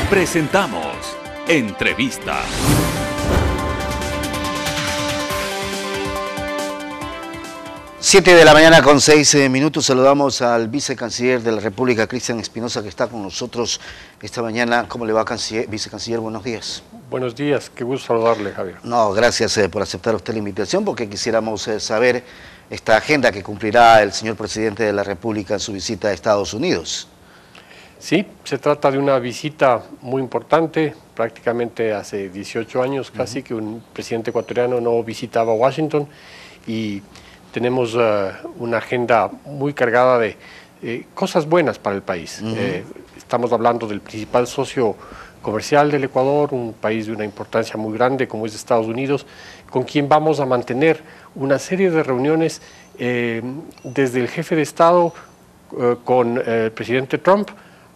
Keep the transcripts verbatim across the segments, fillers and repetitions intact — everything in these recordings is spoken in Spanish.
Presentamos Entrevista. Siete de la mañana con seis eh, minutos. Saludamos al vicecanciller de la República, Cristian Espinosa, que está con nosotros esta mañana. ¿Cómo le va, canciller, vicecanciller? Buenos días. Buenos días, qué gusto saludarle, Javier. No, gracias eh, por aceptar usted la invitación, porque quisiéramos eh, saber esta agenda que cumplirá el señor presidente de la República en su visita a Estados Unidos. Sí, se trata de una visita muy importante. Prácticamente hace dieciocho años casi uh-huh. que un presidente ecuatoriano no visitaba Washington, y tenemos uh, una agenda muy cargada de eh, cosas buenas para el país. Uh-huh. eh, estamos hablando del principal socio comercial del Ecuador, un país de una importancia muy grande como es Estados Unidos, con quien vamos a mantener una serie de reuniones eh, desde el jefe de Estado eh, con eh, el presidente Trump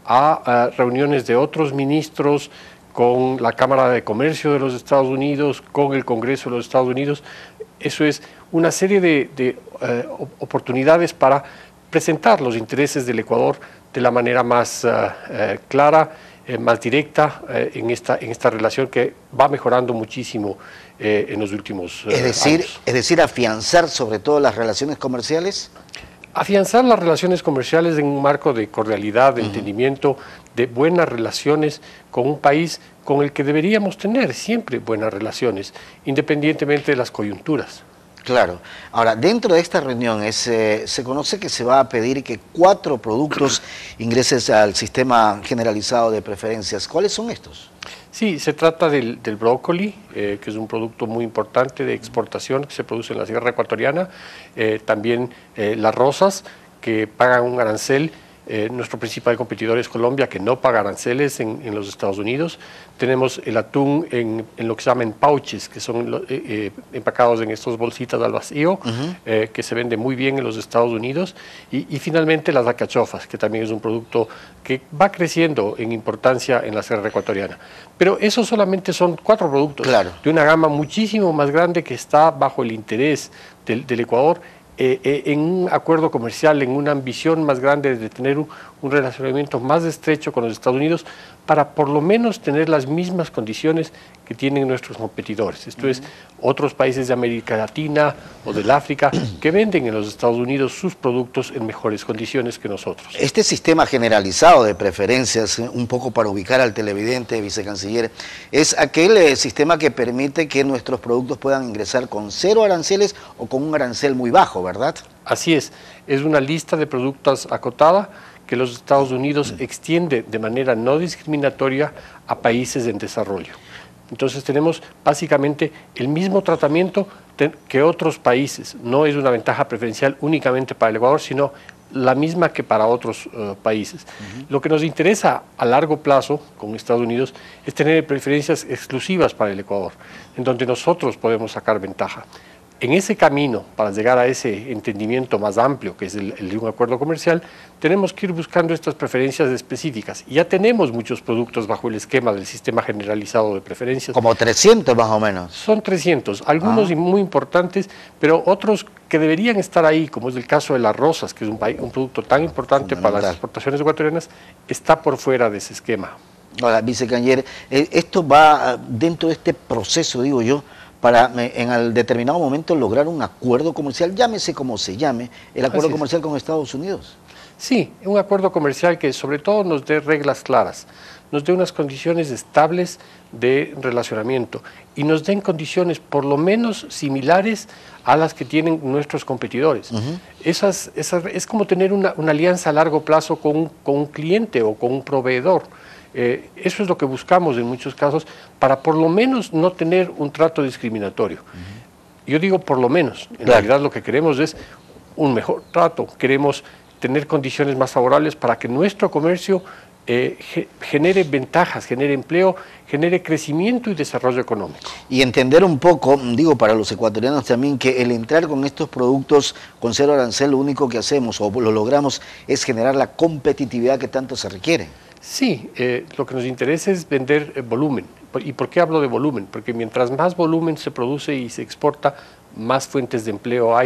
a, a reuniones de otros ministros, con la Cámara de Comercio de los Estados Unidos, con el Congreso de los Estados Unidos. Eso es una serie de, de uh, oportunidades para presentar los intereses del Ecuador de la manera más uh, uh, clara, eh, más directa uh, en, esta, en esta relación que va mejorando muchísimo eh, en los últimos uh, es decir, años. Es decir, afianzar sobre todo las relaciones comerciales. Afianzar las relaciones comerciales en un marco de cordialidad, de uh-huh. entendimiento, de buenas relaciones con un país con el que deberíamos tener siempre buenas relaciones, independientemente de las coyunturas. Claro. Ahora, dentro de esta reunión es, eh, se conoce que se va a pedir que cuatro productos ingresen al sistema generalizado de preferencias. ¿Cuáles son estos? Sí, se trata del, del brócoli, eh, que es un producto muy importante de exportación que se produce en la sierra ecuatoriana. Eh, también eh, las rosas, que pagan un arancel. Eh, nuestro principal competidor es Colombia, que no paga aranceles en, en los Estados Unidos. Tenemos el atún en, en lo que se llama en pouches, que son eh, eh, empacados en estas bolsitas al vacío, uh-huh. eh, que se vende muy bien en los Estados Unidos. Y, y finalmente las alcachofas, que también es un producto que va creciendo en importancia en la sierra ecuatoriana. Pero esos solamente son cuatro productos, claro, de una gama muchísimo más grande que está bajo el interés del, del Ecuador, Eh, eh, en un acuerdo comercial, en una ambición más grande de tener un, un relacionamiento más estrecho con los Estados Unidos, para por lo menos tener las mismas condiciones que tienen nuestros competidores. Esto uh-huh. es, otros países de América Latina o del África que venden en los Estados Unidos sus productos en mejores condiciones que nosotros. Este sistema generalizado de preferencias, un poco para ubicar al televidente, vicecanciller, es aquel eh, sistema que permite que nuestros productos puedan ingresar con cero aranceles o con un arancel muy bajo, ¿verdad? Así es, es una lista de productos acotada que los Estados Unidos extiende de manera no discriminatoria a países en desarrollo. Entonces tenemos básicamente el mismo tratamiento que otros países. No es una ventaja preferencial únicamente para el Ecuador, sino la misma que para otros uh, países. Uh-huh. Lo que nos interesa a largo plazo con Estados Unidos es tener preferencias exclusivas para el Ecuador, en donde nosotros podemos sacar ventaja. En ese camino, para llegar a ese entendimiento más amplio, que es el, el de un acuerdo comercial, tenemos que ir buscando estas preferencias específicas. Ya tenemos muchos productos bajo el esquema del sistema generalizado de preferencias. Como trescientos más o menos. Son trescientos, algunos ah. muy importantes, pero otros que deberían estar ahí, como es el caso de las rosas, que es un, un producto tan importante para las exportaciones ecuatorianas, está por fuera de ese esquema. Ahora, vicecanciller, esto va dentro de este proceso, digo yo, para en el determinado momento lograr un acuerdo comercial, llámese como se llame, el acuerdo comercial con Estados Unidos. Sí, un acuerdo comercial que sobre todo nos dé reglas claras, nos dé unas condiciones estables de relacionamiento y nos den condiciones por lo menos similares a las que tienen nuestros competidores. Uh-huh. Esas, esas, es como tener una, una alianza a largo plazo con un, con un cliente o con un proveedor. Eh, eso es lo que buscamos en muchos casos para por lo menos no tener un trato discriminatorio. Uh-huh. Yo digo por lo menos, en claro. realidad lo que queremos es un mejor trato, queremos tener condiciones más favorables para que nuestro comercio eh, ge genere ventajas, genere empleo, genere crecimiento y desarrollo económico. Y entender un poco, digo para los ecuatorianos también, que el entrar con estos productos con cero arancel, lo único que hacemos o lo logramos es generar la competitividad que tanto se requiere. Sí, eh, lo que nos interesa es vender eh, volumen. ¿Y por qué hablo de volumen? Porque mientras más volumen se produce y se exporta, más fuentes de empleo hay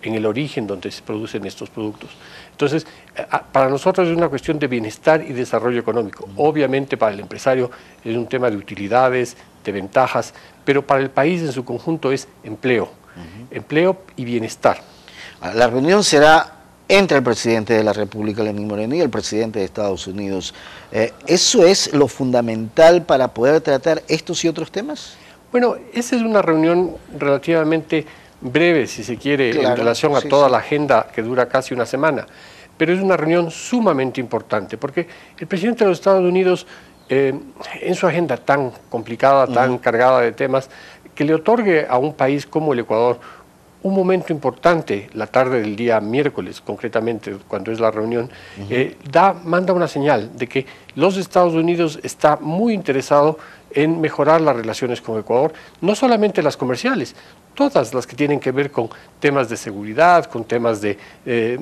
en el origen donde se producen estos productos. Entonces, para nosotros es una cuestión de bienestar y desarrollo económico. Obviamente para el empresario es un tema de utilidades, de ventajas, pero para el país en su conjunto es empleo, uh-huh. empleo y bienestar. La reunión será entre el presidente de la República, Lenín Moreno, y el presidente de Estados Unidos. Eh, ¿Eso es lo fundamental para poder tratar estos y otros temas? Bueno, esa es una reunión relativamente breve, si se quiere, claro, en relación a sí, toda sí. la agenda que dura casi una semana, pero es una reunión sumamente importante, porque el presidente de los Estados Unidos, eh, en su agenda tan complicada, tan uh-huh. cargada de temas, que le otorgue a un país como el Ecuador un momento importante, la tarde del día miércoles, concretamente, cuando es la reunión, uh-huh. eh, da, manda una señal de que los Estados Unidos está muy interesado en mejorar las relaciones con Ecuador, no solamente las comerciales, todas las que tienen que ver con temas de seguridad, con temas de eh,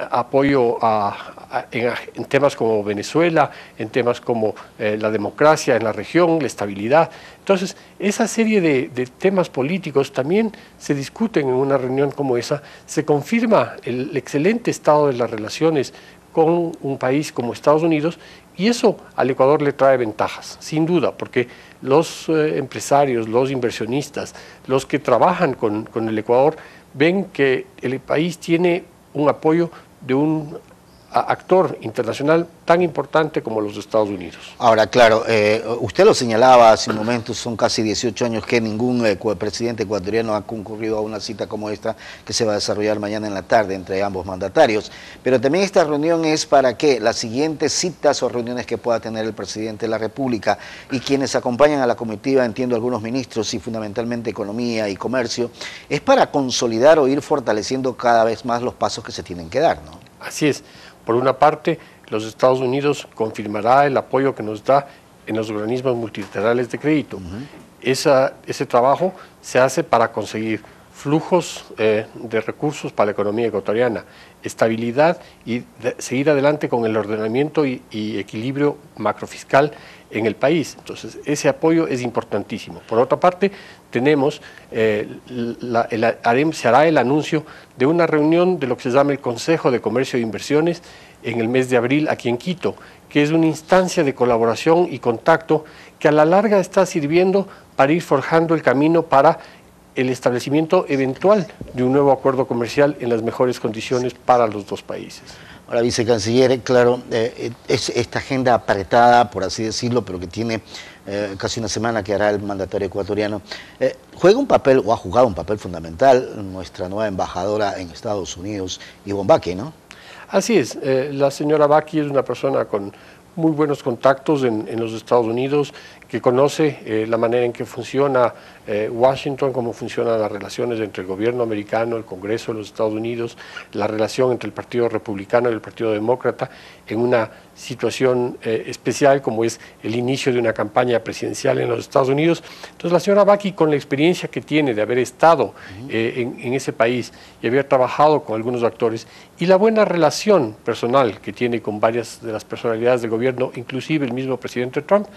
apoyo a, a, en, en temas como Venezuela, en temas como eh, la democracia en la región, la estabilidad. Entonces, esa serie de, de temas políticos también se discuten en una reunión como esa, se confirma el excelente estado de las relaciones con un país como Estados Unidos, y eso al Ecuador le trae ventajas, sin duda, porque los eh, empresarios, los inversionistas, los que trabajan con, con el Ecuador, ven que el país tiene un apoyo de un actor internacional tan importante como los Estados Unidos. Ahora, claro, eh, usted lo señalaba hace un momento, son casi dieciocho años que ningún eh, presidente ecuatoriano ha concurrido a una cita como esta que se va a desarrollar mañana en la tarde entre ambos mandatarios, pero también esta reunión es para que las siguientes citas o reuniones que pueda tener el presidente de la República y quienes acompañan a la comitiva, entiendo algunos ministros y fundamentalmente economía y comercio, es para consolidar o ir fortaleciendo cada vez más los pasos que se tienen que dar, ¿no? Así es. Por una parte, los Estados Unidos confirmará el apoyo que nos da en los organismos multilaterales de crédito. Uh-huh. Esa, ese trabajo se hace para conseguir flujos eh, de recursos para la economía ecuatoriana, estabilidad y de, seguir adelante con el ordenamiento y, y equilibrio macrofiscal en el país. Entonces, ese apoyo es importantísimo. Por otra parte, tenemos, eh, la, el, se hará el anuncio de una reunión de lo que se llama el Consejo de Comercio e Inversiones en el mes de abril aquí en Quito, que es una instancia de colaboración y contacto que a la larga está sirviendo para ir forjando el camino para el establecimiento eventual de un nuevo acuerdo comercial en las mejores condiciones para los dos países. Ahora, vicecanciller, claro, eh, es esta agenda apretada, por así decirlo, pero que tiene eh, casi una semana que hará el mandatario ecuatoriano, eh, juega un papel, o ha jugado un papel fundamental, nuestra nueva embajadora en Estados Unidos, Ivonne Bakke, ¿no? Así es, eh, la señora Bakke es una persona con muy buenos contactos en, en los Estados Unidos, que conoce eh, la manera en que funciona eh, Washington, cómo funcionan las relaciones entre el gobierno americano, el Congreso de los Estados Unidos, la relación entre el Partido Republicano y el Partido Demócrata, en una situación eh, especial como es el inicio de una campaña presidencial en los Estados Unidos. Entonces la señora Bakke, con la experiencia que tiene de haber estado eh, en, en ese país y haber trabajado con algunos actores, y la buena relación personal que tiene con varias de las personalidades del gobierno, inclusive el mismo presidente Trump,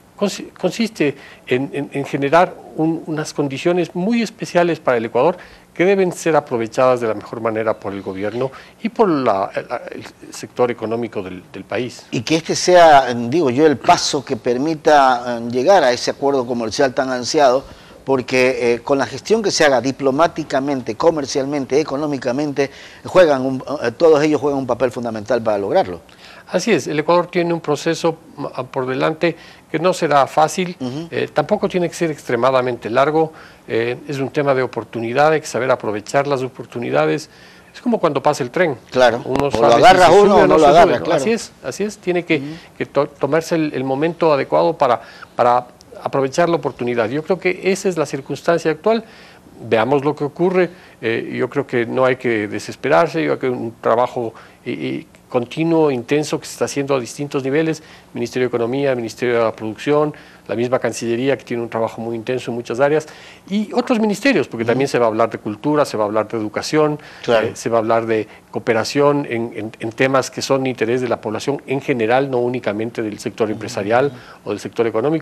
consiste en, en, en generar un, unas condiciones muy especiales para el Ecuador que deben ser aprovechadas de la mejor manera por el gobierno y por la, la, el sector económico del, del país. Y que este sea, digo yo, el paso que permita llegar a ese acuerdo comercial tan ansiado, porque eh, con la gestión que se haga diplomáticamente, comercialmente, económicamente, juegan un, eh, todos ellos juegan un papel fundamental para lograrlo. Así es, el Ecuador tiene un proceso por delante que no será fácil, uh-huh. eh, tampoco tiene que ser extremadamente largo, eh, es un tema de oportunidad, hay que saber aprovechar las oportunidades. Es como cuando pasa el tren. Claro, uno o lo agarra si uno o no lo agarra, claro. Así es, así es, tiene que, uh-huh. que to tomarse el, el momento adecuado para, para aprovechar la oportunidad. Yo creo que esa es la circunstancia actual. Veamos lo que ocurre, eh, yo creo que no hay que desesperarse, yo creo que un trabajo y, y continuo, intenso, que se está haciendo a distintos niveles, Ministerio de Economía, Ministerio de la Producción, la misma Cancillería, que tiene un trabajo muy intenso en muchas áreas, y otros ministerios, porque también se va a hablar de cultura, se va a hablar de educación, claro. eh, se va a hablar de cooperación en, en, en temas que son de interés de la población en general, no únicamente del sector empresarial uh-huh. o del sector económico.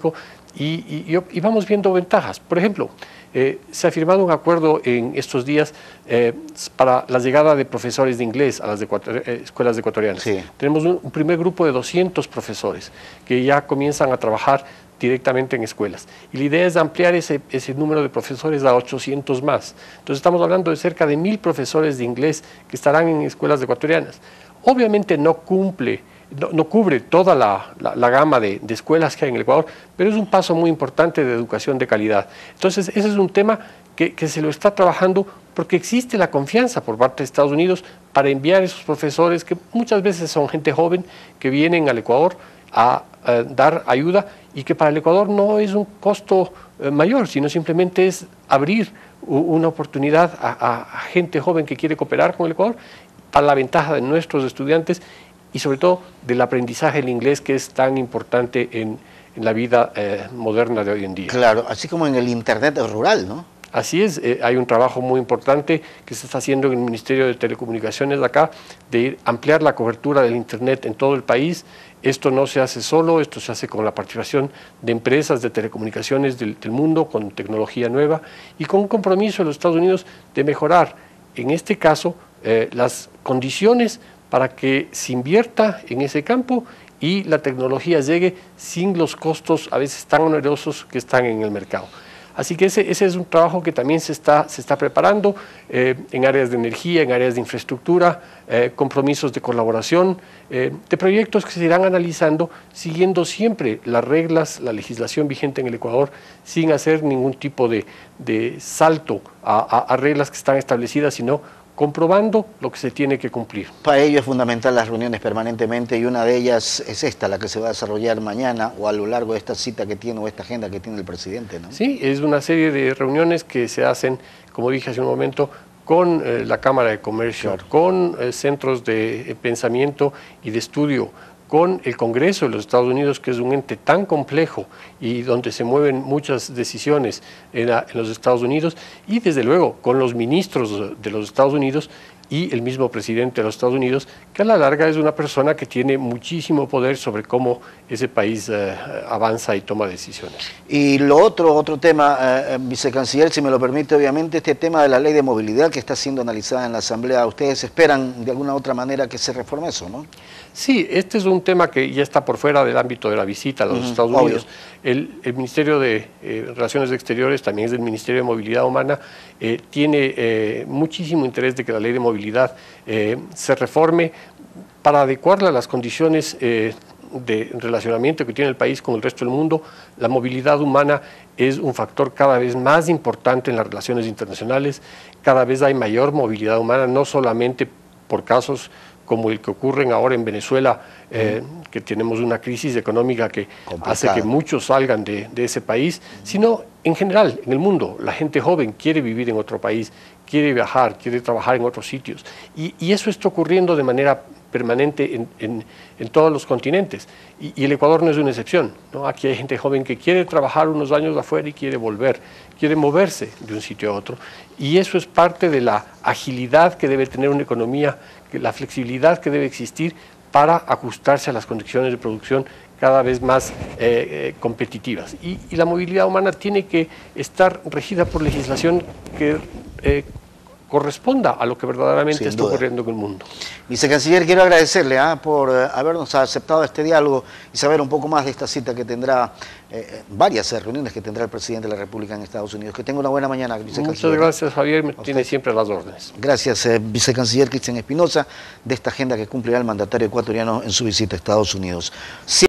y, y, y vamos viendo ventajas. Por ejemplo, eh, se ha firmado un acuerdo en estos días eh, para la llegada de profesores de inglés a las de, eh, escuelas ecuatorianas. Sí. Tenemos un, un primer grupo de doscientos profesores que ya comienzan a trabajar directamente en escuelas. Y la idea es ampliar ese, ese número de profesores a ochocientos más. Entonces estamos hablando de cerca de mil profesores de inglés que estarán en escuelas ecuatorianas. Obviamente no cumple, no, no cubre toda la, la, la gama de, de escuelas que hay en el Ecuador, pero es un paso muy importante de educación de calidad. Entonces ese es un tema que, que se lo está trabajando porque existe la confianza por parte de Estados Unidos para enviar esos profesores que muchas veces son gente joven que vienen al Ecuador a, a dar ayuda y que para el Ecuador no es un costo eh, mayor, sino simplemente es abrir una oportunidad a, a, a gente joven que quiere cooperar con el Ecuador para la ventaja de nuestros estudiantes y sobre todo del aprendizaje del inglés que es tan importante en, en la vida eh, moderna de hoy en día. Claro, así como en el Internet rural, ¿no? Así es, eh, hay un trabajo muy importante que se está haciendo en el Ministerio de Telecomunicaciones de acá, de ir, ampliar la cobertura del Internet en todo el país. Esto no se hace solo, esto se hace con la participación de empresas de telecomunicaciones del, del mundo, con tecnología nueva y con un compromiso de los Estados Unidos de mejorar, en este caso, eh, las condiciones para que se invierta en ese campo y la tecnología llegue sin los costos a veces tan onerosos que están en el mercado. Así que ese, ese es un trabajo que también se está, se está preparando eh, en áreas de energía, en áreas de infraestructura, eh, compromisos de colaboración, eh, de proyectos que se irán analizando siguiendo siempre las reglas, la legislación vigente en el Ecuador, sin hacer ningún tipo de, de salto a, a, a reglas que están establecidas, sino comprobando lo que se tiene que cumplir. Para ello es fundamental las reuniones permanentemente y una de ellas es esta, la que se va a desarrollar mañana o a lo largo de esta cita que tiene o esta agenda que tiene el presidente, ¿no? Sí, es una serie de reuniones que se hacen, como dije hace un momento, con eh, la Cámara de Comercio, claro, con eh, centros de eh, pensamiento y de estudio, con el Congreso de los Estados Unidos, que es un ente tan complejo y donde se mueven muchas decisiones en, la, en los Estados Unidos, y desde luego con los ministros de los Estados Unidos y el mismo presidente de los Estados Unidos, que a la larga es una persona que tiene muchísimo poder sobre cómo ese país eh, avanza y toma decisiones. Y lo otro, otro tema, eh, vicecanciller, si me lo permite, obviamente, este tema de la ley de movilidad que está siendo analizada en la Asamblea, ¿ustedes esperan de alguna otra manera que se reforme eso, no? Sí, este es un tema que ya está por fuera del ámbito de la visita a los uh-huh, Estados Unidos. El, el Ministerio de eh, Relaciones Exteriores, también es del Ministerio de Movilidad Humana, eh, tiene eh, muchísimo interés de que la ley de movilidad eh, se reforme para adecuarla a las condiciones eh, de relacionamiento que tiene el país con el resto del mundo. La movilidad humana es un factor cada vez más importante en las relaciones internacionales, cada vez hay mayor movilidad humana, no solamente por casos como el que ocurren ahora en Venezuela, eh, que tenemos una crisis económica que complicada, hace que muchos salgan de, de ese país, sino en general, en el mundo. La gente joven quiere vivir en otro país, quiere viajar, quiere trabajar en otros sitios. Y, y eso está ocurriendo de manera permanente en, en, en todos los continentes. Y, y el Ecuador no es una excepción, ¿no? Aquí hay gente joven que quiere trabajar unos años afuera y quiere volver, quiere moverse de un sitio a otro. Y eso es parte de la agilidad que debe tener una economía, la flexibilidad que debe existir para ajustarse a las condiciones de producción cada vez más eh, eh, competitivas. Y, y la movilidad humana tiene que estar regida por legislación que eh, corresponda a lo que verdaderamente está ocurriendo en el mundo. Vicecanciller, quiero agradecerle ¿eh? por eh, habernos aceptado este diálogo y saber un poco más de esta cita que tendrá, eh, varias eh, reuniones que tendrá el presidente de la República en Estados Unidos. Que tenga una buena mañana, vicecanciller. Muchas gracias, Javier, me tiene siempre las órdenes. Gracias, eh, vicecanciller Cristian Espinosa, de esta agenda que cumplirá el mandatario ecuatoriano en su visita a Estados Unidos.